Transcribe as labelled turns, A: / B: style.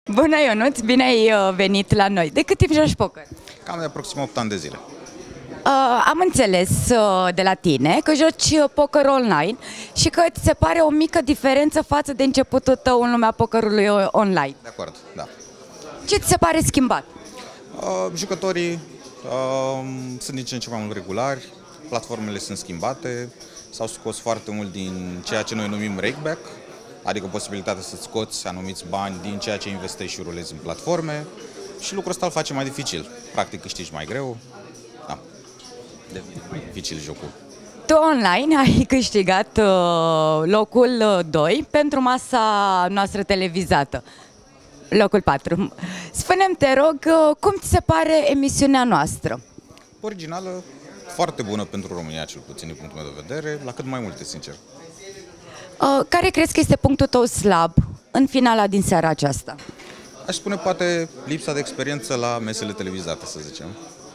A: Bună, Ionuț! Bine ai venit la noi. De cât timp joci poker?
B: Cam de aproxim 8 ani de zile.
A: Am înțeles de la tine că joci poker online și că ți se pare o mică diferență față de începutul tău în lumea pokerului online.
B: De acord, da.
A: Ce ți se pare schimbat?
B: Jucătorii sunt din ce în ce mai mult regulari, platformele sunt schimbate, s-au scos foarte mult din ceea ce noi numim rakeback, adică posibilitatea să-ți scoți anumiți bani din ceea ce investești și rulezi în platforme și lucrul ăsta îl face mai dificil. Practic câștigi mai greu, da, devine mai dificil jocul.
A: Tu online ai câștigat locul 2 pentru masa noastră televizată. Locul 4. Spune-mi, te rog, cum ți se pare emisiunea noastră?
B: Originală, foarte bună pentru România, cel puțin din punctul meu de vedere, la cât mai multe, sincer.
A: Care crezi că este punctul tău slab în finala din seara aceasta?
B: Aș spune poate lipsa de experiență la mesele televizate, să zicem.